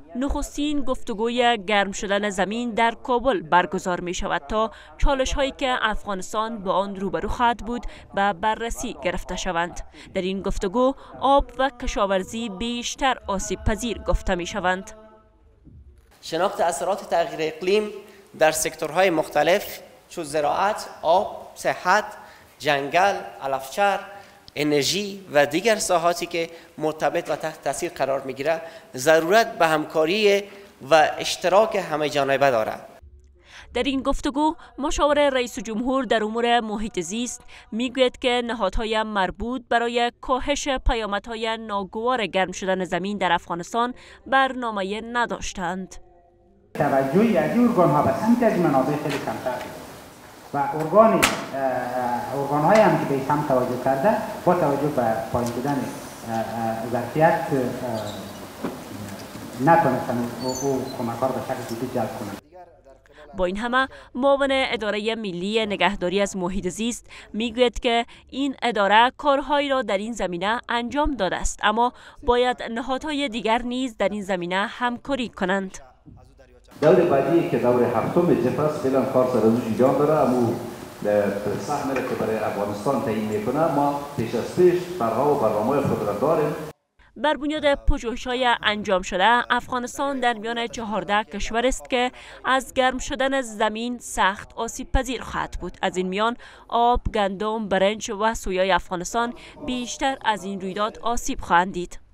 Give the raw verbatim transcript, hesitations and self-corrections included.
نخستین گفتگوی گرم شدن زمین در کابل برگزار می شود تا چالش هایی که افغانستان با آن روبرو خواهد بود به بررسی گرفته شوند. در این گفتگو آب و کشاورزی بیشتر آسیب پذیر گفته می شوند. شناخت اثرات تغییر اقلیم در سکتورهای مختلف چون زراعت، آب، صحت، جنگل، علفچر، انرژی و دیگر ساحاتی که مرتبط و تحت تاثیر قرار میگیره ضرورت به همکاری و اشتراک همه جانبه دارد. در این گفتگو مشاور رئیس جمهور در امور محیط زیست میگوید که نهادهای مربوط برای کاهش پیامدهای ناگوار گرم شدن زمین در افغانستان برنامه نداشتند. توجهی از این ارگان ها به سمت از منابع خیلی کمتر و ارگان ارگان های هم که به سمت توجه کرده با توجه به پایین بودن ظرفیت نتونستن او کمک ها به شکل جدی جلب کنند. با این همه معاون اداره ملی نگهداری از محیط زیست میگوید که این اداره کارهایی را در این زمینه انجام داده است، اما باید نهادهای دیگر نیز در این زمینه همکاری کنند. دور بعدی که دور هفتم جپس فعلا کار سر روش انجام داره، اما سهمی که برای افغانستان تعیین میکنه ما پیش از پیش برها و برنامه خود را داریم. بر بنیاد پژوهش‌های انجام شده، افغانستان در میان چهارده کشور است که از گرم شدن زمین سخت آسیب پذیر خواهد بود. از این میان آب، گندم، برنج و سویای افغانستان بیشتر از این رویداد آسیب خواهند دید.